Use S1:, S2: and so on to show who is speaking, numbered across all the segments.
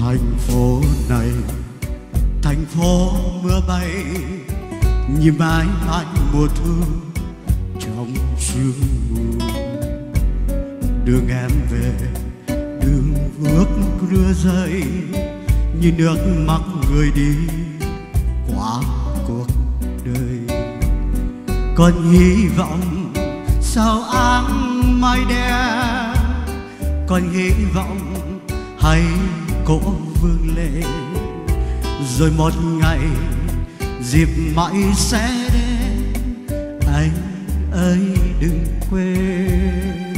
S1: Thành phố này, thành phố mưa bay, như mãi mãi mùa thu trong sương mù. Đường em về, đường bước rưa rơi, như nước mắt người đi qua cuộc đời. Còn hy vọng sau áng mây đen, còn hy vọng hãy cố vươn lên, rồi một ngày dịp mãi sẽ đến. Anh ơi đừng quên,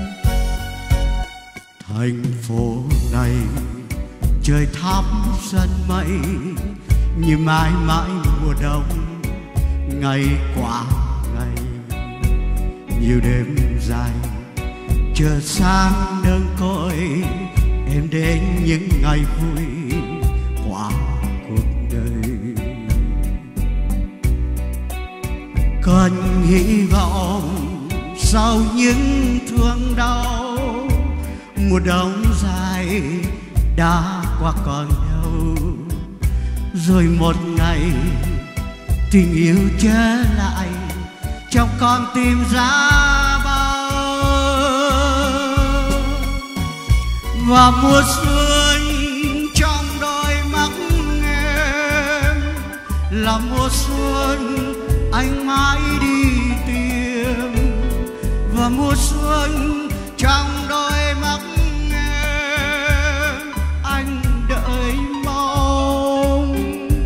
S1: thành phố này trời thắp sân mây, như mãi mãi mùa đông ngày qua ngày. Nhiều đêm dài chờ sáng đơn côi, em đến những ngày vui qua cuộc đời. Còn hy vọng sau những thương đau, mùa đông dài đã qua còn đâu, rồi một ngày tình yêu trở lại trong con tim giá bao. Và mùa xuân trong đôi mắt em là mùa xuân anh mãi đi tìm. Và mùa xuân trong đôi mắt em anh đợi mong.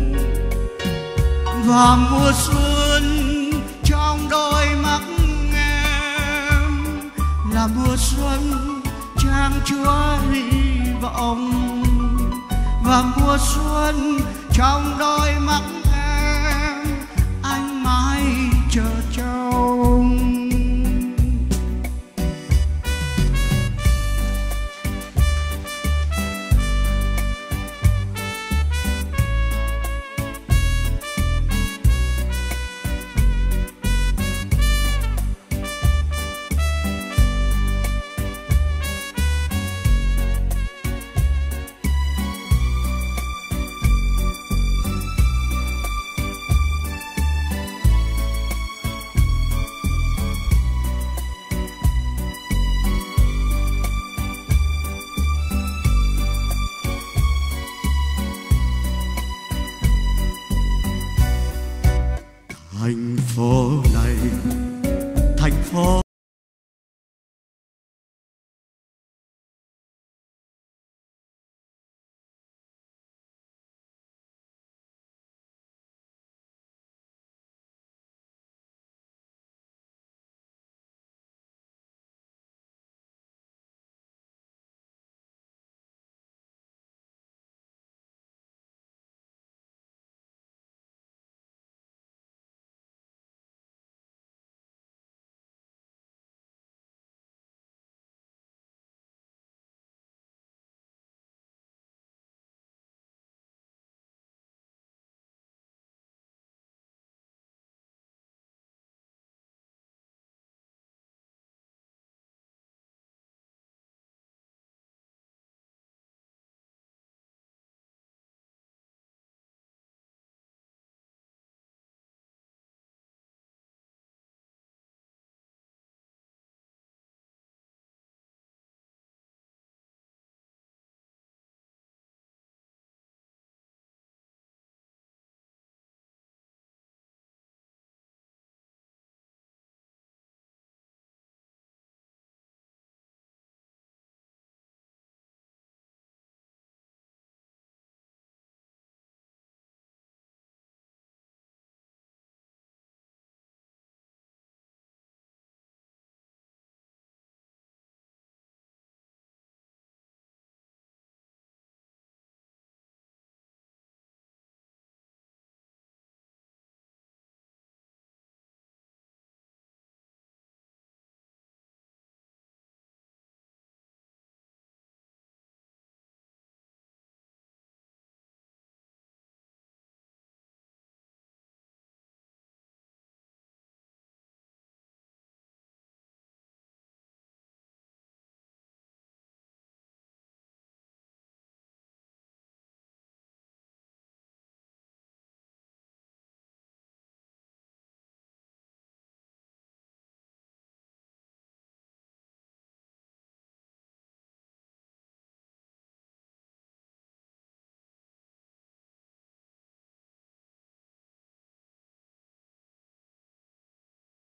S1: Và mùa xuân trong đôi mắt em là mùa xuân trang chúa hy vọng. Và mùa xuân trong đôi mắt em anh mãi chờ.